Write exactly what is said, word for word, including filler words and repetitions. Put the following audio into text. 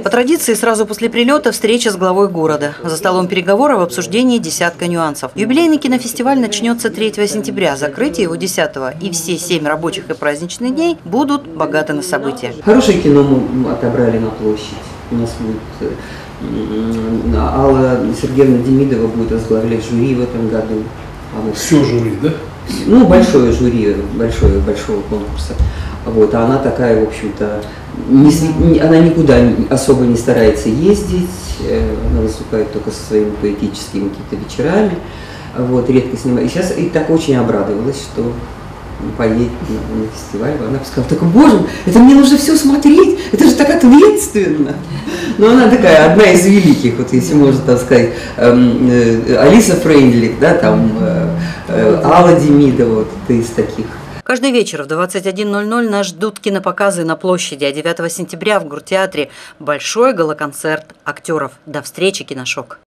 По традиции, сразу после прилета встреча с главой города. За столом переговоров, обсуждение десятка нюансов. Юбилейный кинофестиваль начнется третьего сентября, закрытие его десятого. И все семь рабочих и праздничных дней будут богаты на события. Хорошее кино мы отобрали на площадь. У нас будет Алла Сергеевна Демидова будет возглавлять жюри в этом году. Она... Все жюри, да? Ну, большое жюри, большое, большого конкурса. Вот, а она такая, в общем-то, не, она никуда особо не старается ездить, она выступает только со своими поэтическими какими-то вечерами, вот, редко снимает. И сейчас и так очень обрадовалась, что поедет на, на фестиваль. Она сказала, так, боже, это мне нужно все смотреть, это же так ответственно. Но она такая, одна из великих, вот если можно так сказать, эм, э, Алиса Фрейндлих, да, там, э, э, Алла Демидова, вот это из таких. Каждый вечер в двадцать один ноль ноль нас ждут кинопоказы на площади, а девятого сентября в Гуртеатре большой гала-концерт актеров. До встречи, Киношок!